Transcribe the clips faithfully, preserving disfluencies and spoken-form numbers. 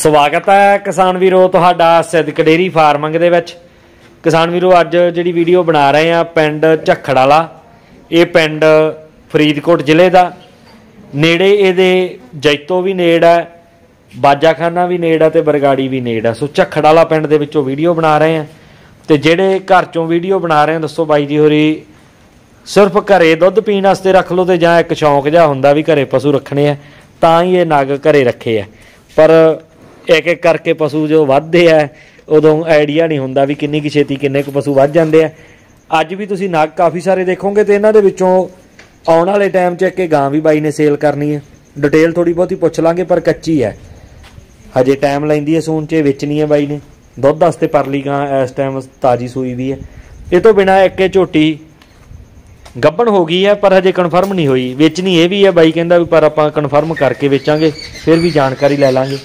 स्वागत है किसान वीरो तुहाडा सिद्दक डेयरी फार्मिंग दे विच। किसान वीरो अज जिहड़ी वीडियो बना रहे हैं पिंड झक्खड़ वाला, ये पिंड फरीदकोट जिले का नेड़े, इहदे जैतो भी नेड़ है, बाजाखाना भी नेड़ है, तो बरगाड़ी भी नेड़ है। सो झक्खड़ वाला पिंड दे विचों वीडियो बना रहे हैं। तो जिहड़े घर चों वीडियो बना रहे हैं, दसो बाई जी होरी सिर्फ घरे दुध पीण वास्ते रख लो, तो जां एक शौक जिहा हुंदा भी घरे पशु रखने है, तां ही ये नग घरे रखे है। पर एक एक करके पशु जो वधदे है उदों आइडिया नहीं हुंदा भी किन्नी की छेती किन्ने क पशु वध जांदे आ। अज भी तुसीं नग काफ़ी सारे देखोगे, तो इन्हां दे विचों आउण वाले टाइम च एक गां भी बाई ने सेल करनी है। डिटेल थोड़ी बहुती पुछ लांगे, पर कच्ची है, हजे टाइम लैंदी है सून च, वेचनी है बाई ने। दुध वास्ते परली गां इस टाइम ताज़ी सूई भी है। ये तो बिना एक झोटी गब्बन हो गई है, पर हजे कन्फर्म नहीं हुई। वेचनी ये भी है, बाई कहंदा भी पर आपां कन्फर्म करके वेचांगे, फिर भी जानकारी लै लांगे।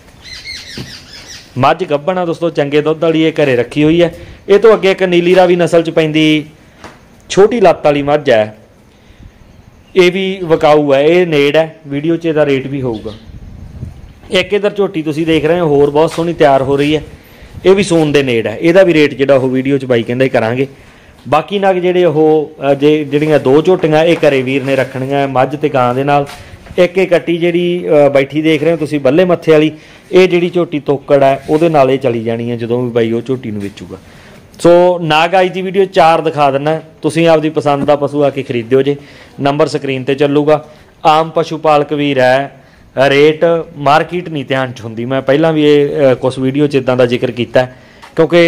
मझ गब्बन आ दोस्तों, चंगे दुध वाली ये घरे रखी हुई है। ये तो अगे एक नीली रावी नस्ल च पैंदी छोटी लत्त वाली मझ है, ये भी विकाऊ है, ये नेड़ है। वीडियो च इहदा रेट भी होऊगा। एक इधर झोटी तुसीं देख रहे हो, होर बहुत सोहनी तैयार हो रही है, ये भी सून दे नेड़ है। इहदा भी रेट जिहड़ा ओह वीडियो च बाई कहंदा करांगे। बाकी नग जिहड़े ओह जे जिहड़ियां दो झोटियां ये घरे वीर ने रखणियां मझ ते गां दे नाल। एक एक कट्टी जिहड़ी बैठी देख रहे हो तुसीं बल्ले मत्थे वाली, ये जिहड़ी झोटी तोकड़ है उहदे नाल ही चली जानी है जदों भी बाई वो झोटी नूं वेचूगा। सो नाग अज दी वीडियो चार दिखा दिना, तुसीं आपदी पसंद दा पशु आके खरीदिओ जे। नंबर स्क्रीन ते चलूगा। आम पशु पालक वीर है, रेट मार्केट नहीं ध्यान च हुंदी। मैं पहलां भी ये कुछ वीडियो च इदां दा जिक्र कीता, क्योंकि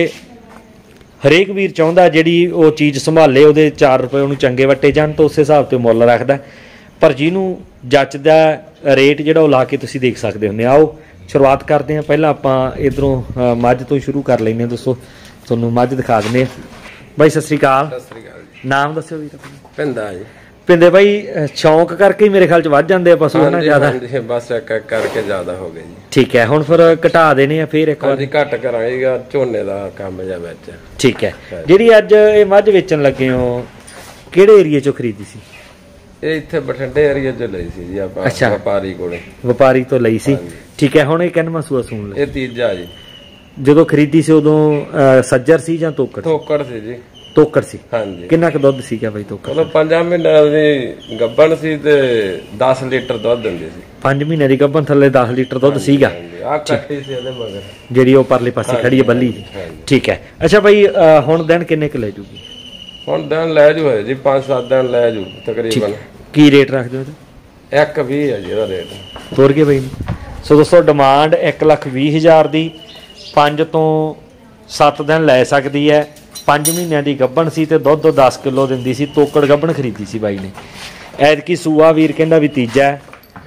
हरेक वीर चाहुंदा जिहड़ी वो चीज़ संभाले उहदे चार रुपए उहनूं चंगे वट्टे जाण, तो उस हिसाब ते मुੱਲ रखदा। पर जिहनूं जचदा रेट जिहड़ा ला के तुसीं देख सकदे हुंदे। आओ शुरुआत करते हैं। पहलां आपां इधरों मझ तो शुरू कर लैंदे। दोस्तों तुहानूं मझ दिखा दिंदे बाई। सत श्री अकाल। सत श्री अकाल जी। नाम दस्सिओ वीर। पिंदा जी। पिंदे बाई शौक करके ही मेरे ख्याल च वध जांदे आ पशु ना ज़्यादा? बस एक एक करके ज़्यादा हो गए जी। ठीक है, हुण फिर घटा देने आ फिर एक बार? घट करांगे, झोने दा काम जा विच। ठीक है। जिहड़ी अज ये मझ वेचण लगे हो, किहड़े एरिए चों खरीदी सी? ਇਹ ਇੱਥੇ ਬਠਿੰਡੇ ਏਰੀਆ ਚ ਲਈ ਸੀ ਜੀ ਆਪਾਂ। ਅੱਛਾ, ਵਪਾਰੀ ਕੋਲੇ। ਵਪਾਰੀ ਤੋਂ ਲਈ ਸੀ। ਠੀਕ ਹੈ। ਹੁਣ ਇਹ ਕਿੰਨਵਾਂ ਸੂਆ ਸੂਣ ਲਿਆ? ਇਹ ਤੀਜਾ ਜੀ। ਜਦੋਂ ਖਰੀਦੀ ਸੀ ਉਦੋਂ ਸੱਜਰ ਸੀ ਜਾਂ ਤੋਕੜ? ਤੋਕੜ ਸੀ ਜੀ। ਤੋਕੜ ਸੀ। ਹਾਂਜੀ। ਕਿੰਨਾ ਕੁ ਦੁੱਧ ਸੀਗਾ ਬਾਈ ਤੋਕੜ? ਉਹ ਪੰਜਾਂ ਮਹੀਨਿਆਂ ਦੀ ਗੱਭਣ ਸੀ ਤੇ ਦਸ ਲੀਟਰ ਦੁੱਧ ਦਿੰਦੀ ਸੀ। ਪੰਜ ਮਹੀਨੇ ਦੀ ਗੱਭਣ, ਥੱਲੇ ਦਸ ਲੀਟਰ ਦੁੱਧ ਸੀਗਾ। ਆ ਕੱਟੀ ਸੀ ਇਹਦੇ ਮਗਰ, ਜਿਹੜੀ ਉਹ ਪਰਲੇ ਪਾਸੇ ਖੜੀ ਹੈ ਬੱਲੀ ਦੀ। ਠੀਕ ਹੈ। ਅੱਛਾ ਬਾਈ, ਹੁਣ ਦਿਨ ਕਿੰਨੇ ਕੁ ਲੈ ਜੂਗੀ? ਹੁਣ ਦਿਨ ਲੈ ਜੂ ਹੈ ਜੀ, ਪੰਜ ਸੱਤ ਦਿਨ ਲੈ ਜੂ ਤਕਰੀਬਨ। ਕੀ ਰੇਟ ਰੱਖਦੇ ਹੋ? ਇੱਕ ਵੀਹ ਹੈ ਜੀ ਇਹਦਾ ਰੇਟ। ਤੋਰ ਕੇ ਬਾਈ। ਸੋ ਦੋਸਤੋ ਡਿਮਾਂਡ ਇੱਕ ਲੱਖ ਵੀਹ ਹਜ਼ਾਰ ਦੀ, ਪੰਜ ਤੋਂ ਸੱਤ ਦਿਨ ਲੈ ਸਕਦੀ ਹੈ। ਪੰਜ ਮਹੀਨਿਆਂ ਦੀ ਗੱਭਣ ਸੀ ਤੇ ਦੁੱਧ ਦਸ ਕਿਲੋ ਦਿੰਦੀ ਸੀ। ਤੋਕੜ ਗੱਭਣ ਖਰੀਦੀ ਸੀ ਬਾਈ ਨੇ। ਐਤਕੀ ਸੂਆ ਵੀਰ ਕਹਿੰਦਾ ਵੀ ਤੀਜਾ ਹੈ।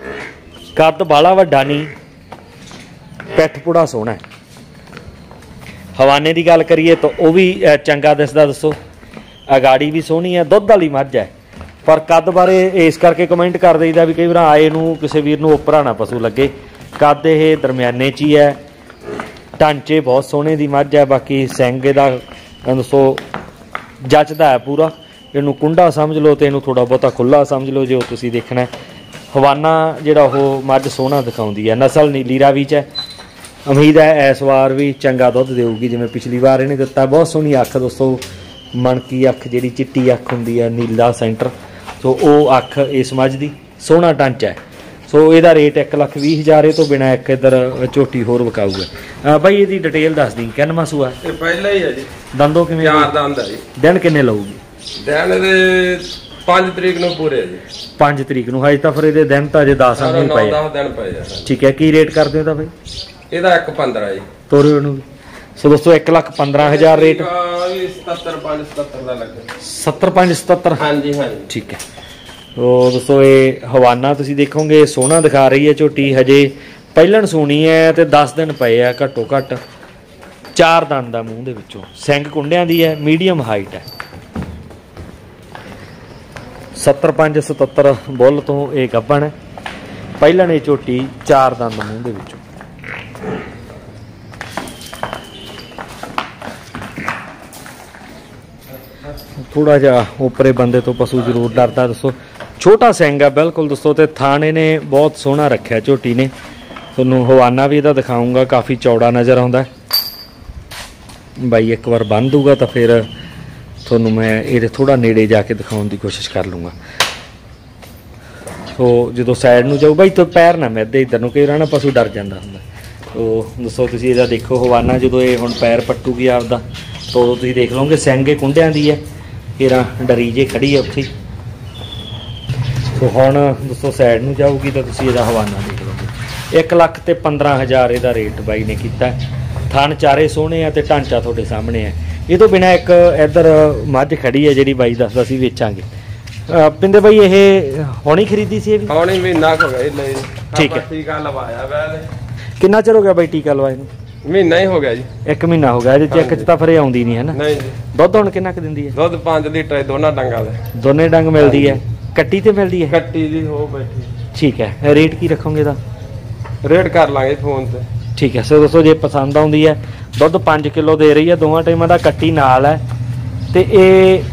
ਕੱਦ ਬਾਲਾ ਵੱਡਾ ਨਹੀਂ, ਪਿੱਠ ਪੁੜਾ ਸੋਹਣਾ। ਹਵਾਨੇ ਦੀ ਗੱਲ ਕਰੀਏ ਤਾਂ ਉਹ ਵੀ ਚੰਗਾ ਦਿਸਦਾ। ਦੱਸੋ ਅਗਾੜੀ ਵੀ ਸੋਹਣੀ ਹੈ, ਦੁੱਧ ਵਾਲੀ ਮੱਝ ਹੈ। पर कद बारे इस करके कमेंट कर देईदा भी कई बार आए नूं किसी वीर नूं ओपरा ना पशु लगे। कद ये दरम्याने च ही है, ढांचे बहुत सोहने दी मझ है। बाकी सिंग इहदा दसो जचदा है पूरा। इहनूं कुंडा समझ लो तो इहनूं थोड़ा बहुता खुला समझ लो जो तुसीं देखना है। हवाना जिहड़ा ओह मझ सोहना दिखाउंदी है। नस्ल नीली रावी च है। उम्मीद है इस वार भी चंगा दुध देऊगी जिवें पिछली बार इहने दित्ता। बहुत सोहनी अख दोस्तों, मणकी अख जिहड़ी चिट्टी अख हुंदी है, नीला सेंटर। सो वो अख इस मझ दी सोहना ढांचा है। सो ਇਹਦਾ रेट एक लख भी हज़ार तो बिना एक इधर झोटी होर विकाऊ है। भाई ਇਹਦੀ डिटेल दस दी। किन्नवां सूआ? ਇਹ ਪਹਿਲਾ ਹੀ ਹੈ ਜੀ। दंदों किवें? चार दंद है जी। दिन किन्ने लऊगी? दिन ਇਹਦੇ पाँच तरीक ਨੂੰ ਪੂਰੇ ਜੀ। पाँच तरीक ਨੂੰ। ਹਜੇ ਤਾਂ ਫਿਰ ਇਹਦੇ ਦਿਨ ਤਾਂ ਅਜੇ दस ਨਹੀਂ ਪਏ। दस दिन ਪਏ ਆ। ठीक है। की रेट ਕਰਦੇ ਹੋ ਤਾਂ भाई? ਇਹਦਾ एक पंद्रह जी। ਤੋਰਿਓ ਇਹਨੂੰ। सो दोस्तों एक लख पंद्रह हज़ार रेट। सत्तर पाँच सत्तर का लगे। सत्तर पाँच सत्तर। हाँ जी हाँ जी। ठीक है। तो दोस्तों ये हवाना तुसीं देखोगे सोहना दिखा रही है झोटी। हजे पहलन सूनी है तो दस दिन पे है घट्टो घट्ट। चार दंद है मूँह दे विचों, सिंग कुंडियां दी है, मीडियम हाइट है। सत्तर पाँच सतहत्तर बुल तो ये गब्बन है। पहलन ये झोटी चार दंद मूँह दे विचों। थोड़ा जा उपरे बंदे तो पशु जरूर डरता। दोस्तों छोटा सिंग है बिल्कुल दोस्तों, तो थाने ने बहुत सोहना रखा झोटी ने। ਤੁਹਾਨੂੰ ਹਵਾਨਾ ਵੀ ਇਹਦਾ ਦਿਖਾਊਂਗਾ, ਕਾफ़ी ਚੌੜਾ ਨਜ਼ਰ ਆਉਂਦਾ ਬਾਈ। ਇੱਕ ਵਾਰ ਬੰਨ ਦੂਗਾ ਤਾਂ ਫਿਰ ਤੁਹਾਨੂੰ ਮੈਂ ਇਹਦੇ ਥੋੜਾ ਨੇੜੇ ਜਾ ਕੇ ਦਿਖਾਉਣ ਦੀ ਕੋਸ਼ਿਸ਼ ਕਰ ਲੂँगा। ਸੋ ਜਦੋਂ ਸਾਈਡ ਨੂੰ ਜਾਊ ਬਾਈ ਤਾਂ ਪੈਰ ਨਾ ਮਿੱਧੇ ਇੱਧਰ ਨੂੰ, ਕਈ ਵਾਰ ਨਾ ਪਸ਼ੂ ਡਰ ਜਾਂਦਾ ਹੁੰਦਾ। ਸੋ ਦੱਸੋ ਤੁਸੀਂ ਇਹਦਾ ਦੇਖੋ ਹਵਾਨਾ, ਜਦੋਂ ਇਹ ਹੁਣ ਪੈਰ ਪੱਟੂਗੀ ਆਪਦਾ ਤਾਂ ਉਦੋਂ ਤੁਸੀਂ ਦੇਖ ਲਓਗੇ ਸਿੰਗੇ ਕੁੰਡਿਆਂ ਦੀ ਹੈ, ਇਹਦਾ ਡਰੀ ਜੇ ਖੜੀ ਹੈ ਉੱਥੇ। ਸੋ ਹੁਣ ਦੱਸੋ ਸਾਈਡ ਨੂੰ ਜਾਊਗੀ ਤਾਂ ਤੁਸੀਂ ਇਹਦਾ ਹਵਾਨਾ ਦੇਖ ਲਓਗੇ। ਇੱਕ ਲੱਖ ਤੇ ਪੰਦਰਾਂ ਹਜ਼ਾਰ ਇਹਦਾ ਰੇਟ ਬਾਈ ਨੇ ਕੀਤਾ। ਥਣ ਚਾਰੇ ਸੋਹਣੇ ਆ ਤੇ ਢਾਂਚਾ ਤੁਹਾਡੇ ਸਾਹਮਣੇ ਹੈ। ਇਹ ਤੋਂ ਬਿਨਾਂ ਇੱਕ ਇੱਧਰ ਮੱਝ ਖੜੀ ਹੈ ਜਿਹੜੀ ਬਾਈ ਦੱਸਦਾ ਸੀ ਵੇਚਾਂਗੇ। ਪਿੰਦੇ ਬਾਈ ਇਹ ਹੁਣੀ ਖਰੀਦੀ ਸੀ? ਇਹ ਵੀ ਹੁਣੀ ਮਹੀਨਾ ਹੋ ਗਿਆ ਇਹ ਲਈ। ਠੀਕ ਹੈ। ਟੀਕਾ ਲਵਾਇਆ ਵੈ। ਕਿੰਨਾ ਚਿਰ ਹੋ ਗਿਆ ਬਾਈ ਟੀਕਾ ਲਵਾਏ ਨੂੰ? ਮਹੀਨਾ ਹੀ ਹੋ ਗਿਆ ਜੀ। ਇੱਕ ਮਹੀਨਾ ਹੋ ਗਿਆ। ਇਹਦੇ ਚੈੱਕ ਚ ਤਾਂ ਫਿਰ ਆਉਂਦੀ ਨਹੀਂ ਹੈ ਨਾ? ਨਹੀਂ ਜੀ। ਦੁੱਧ ਹੁਣ ਕਿੰਨਾ ਕੁ ਦਿੰਦੀ ਹੈ? ਦੁੱਧ ਪੰਜ ਲੀਟਰ ਹੈ ਦੋਨਾਂ ਡੰਗਾਂ ਦਾ। ਦੋਨੇ ਡੰਗ ਮਿਲਦੀ ਹੈ? ਕੱਟੀ ਤੇ ਮਿਲਦੀ ਹੈ? ਕੱਟੀ ਦੀ ਹੋ ਬੈਠੀ। ਠੀਕ ਹੈ। ਰੇਟ ਕੀ ਰੱਖੋਗੇ ਇਹਦਾ? ਰੇਟ ਕਰ ਲਾਂਗੇ ਫੋਨ ਤੇ। ਠੀਕ ਹੈ। ਸੋ ਦੋਸਤੋ ਜੇ ਪਸੰਦ ਆਉਂਦੀ ਹੈ, ਦੁੱਧ ਪੰਜ ਕਿਲੋ ਦੇ ਰਹੀ ਹੈ ਦੋਵਾਂ ਟਾਈਮਾਂ ਦਾ, ਕੱਟੀ ਨਾਲ ਹੈ ਤੇ ਇਹ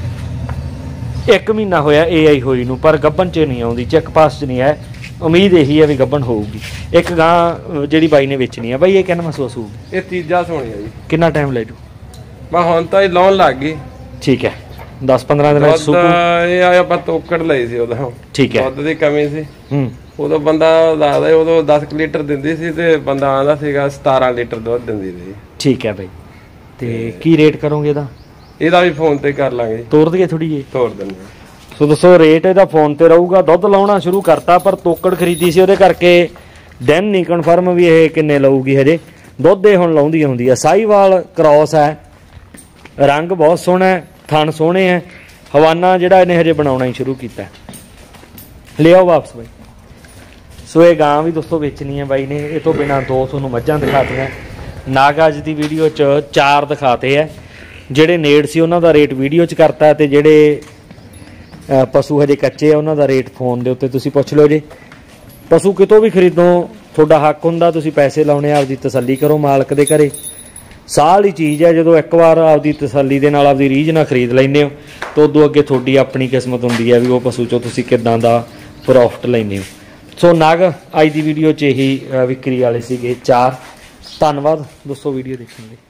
ਇੱਕ ਮਹੀਨਾ ਹੋਇਆ ਏ ਆਈ ਹੋਈ ਨੂੰ, ਪਰ ਗੱਭਣ 'ਚ ਨਹੀਂ ਆਉਂਦੀ, ਚੈੱਕ ਪਾਸ 'ਚ ਨਹੀਂ ਹੈ। ਉਮੀਦ ਇਹੀ ਹੈ ਵੀ ਗੱਭਣ ਹੋਊਗੀ। ਇੱਕ ਗਾਂ ਜਿਹੜੀ ਬਾਈ ਨੇ ਵੇਚਣੀ ਹੈ ਬਾਈ, ਇਹ ਕਿੰਨਾ ਮਹਿਸੂਸ ਹੋਊਗੀ? ਇਹ ਤੀਜਾ ਸੋਣੀ ਹੈ ਜੀ। ਕਿੰਨਾ ਟਾਈਮ ਲੈ ਜੂ? ਬਾ ਹੁਣ ਤਾਂ ਇਹ ਲਾਉਣ ਲੱਗ ਗਈ। ਠੀਕ ਹੈ। ਦਸ ਪੰਦਰਾਂ ਦਿਨਾਂ 'ਚ ਸੂਪੂ? ਇਹ ਆਇਆ ਆਪਾਂ ਤੋਕੜ ਲਈ ਸੀ ਉਦੋਂ। ਠੀਕ ਹੈ। ਦੁੱਧ ਦੀ ਕਮੀ ਸੀ। ਹੂੰ। ਉਦੋਂ ਬੰਦਾ ਦੱਸਦਾ ਉਦੋਂ ਦਸ ਲੀਟਰ ਦਿੰਦੀ ਸੀ ਤੇ ਬੰਦਾ ਆਂਦਾ ਸੀਗਾ ਸਤਾਰਾਂ ਲੀਟਰ ਦੁੱਧ ਦਿੰਦੀ ਸੀ। ਠੀਕ ਹੈ ਬਾਈ। ਤੇ ਕੀ ਰੇਟ ਕਰੋਗੇ ਇਹਦਾ? ਇਹਦਾ ਵੀ ਫੋਨ ਤੇ ਕਰ ਲਾਂਗੇ। ਤੋੜ ਦਈਏ ਥੋੜੀ ਜਿਹੀ? ਤੋੜ ਦਿੰਦੇ। ਸੋ ਦੱਸੋ ਰੇਟ ਇਹਦਾ ਫੋਨ ਤੇ ਰਹੂਗਾ। ਦੁੱਧ ਲਾਉਣਾ ਸ਼ੁਰੂ ਕਰਤਾ, ਪਰ ਤੋਕੜ ਖਰੀਦੀ ਸੀ ਉਹਦੇ ਕਰਕੇ ਦਿਨ ਨਹੀਂ ਕਨਫਰਮ ਵੀ ਇਹ ਕਿੰਨੇ ਲਊਗੀ। ਹਜੇ ਦੁੱਧ ਇਹ ਹੁਣ ਲਾਉਂਦੀ ਹੁੰਦੀ ਹੈ। ਸਾਹੀਵਾਲ ਕ੍ਰੋਸ ਹੈ, ਰੰਗ ਬਹੁਤ ਸੋਹਣਾ ਹੈ, ਥਣ ਸੋਹਣੇ ਹੈ। ਹਵਾਨਾ ਜਿਹੜਾ ਇਹਨੇ ਹਜੇ ਬਣਾਉਣਾ ਹੀ ਸ਼ੁਰੂ ਕੀਤਾ। ਲਿਆਓ ਵਾਪਸ ਬਾਈ। ਸੋ ਇਹ ਗਾਂ ਵੀ ਦੋਸਤੋ ਵੇਚਣੀ ਹੈ ਬਾਈ ਨੇ। ਇਹ ਤੋਂ ਬਿਨਾਂ ਦੋ ਤੁਹਾਨੂੰ ਮੱਝਾਂ ਦਿਖਾਤੀਆਂ। ਨਾਗ ਅੱਜ ਦੀ ਵੀਡੀਓ 'ਚ ਚਾਰ ਦਿਖਾਤੇ ਹੈ। ਜਿਹੜੇ ਨੇੜ ਸੀ ਉਹਨਾਂ ਦਾ ਰੇਟ ਵੀਡੀਓ 'ਚ ਕਰਤਾ, ਤੇ ਜਿਹੜੇ ਪਸ਼ੂ ਹਜੇ ਕੱਚੇ ਆ ਉਹਨਾਂ ਦਾ ਰੇਟ ਫੋਨ ਦੇ ਉੱਤੇ ਤੁਸੀਂ ਪੁੱਛ ਲਓ ਜੇ। ਪਸ਼ੂ ਕਿਤੋਂ ਵੀ ਖਰੀਦੋ ਤੁਹਾਡਾ ਹੱਕ ਹੁੰਦਾ, ਤੁਸੀਂ ਪੈਸੇ ਲਾਉਣੇ, ਆਪਦੀ ਤਸੱਲੀ ਕਰੋ ਮਾਲਕ ਦੇ ਘਰੇ। ਸਾਲ ਹੀ ਚੀਜ਼ ਹੈ, ਜਦੋਂ ਇੱਕ ਵਾਰ ਆਪਦੀ ਤਸੱਲੀ ਦੇ ਨਾਲ ਆਪਦੀ ਰੀਝ ਨਾਲ ਖਰੀਦ ਲੈਂਦੇ ਹੋ ਤਾਂ ਉਦੋਂ ਅੱਗੇ ਤੁਹਾਡੀ ਆਪਣੀ ਕਿਸਮਤ ਹੁੰਦੀ ਹੈ ਵੀ ਉਹ ਪਸ਼ੂ 'ਚੋਂ ਤੁਸੀਂ ਕਿੱਦਾਂ ਦਾ ਪ੍ਰੋਫਿਟ ਲੈਂਦੇ ਹੋ। ਸੋ ਨਗ ਅੱਜ ਦੀ ਵੀਡੀਓ 'ਚ ਇਹੀ ਵਿਕਰੀ ਵਾਲੇ ਸੀਗੇ ਚਾਰ। ਧੰਨਵਾਦ ਦੋਸਤੋ ਵੀਡੀਓ ਦੇਖਣ ਲਈ।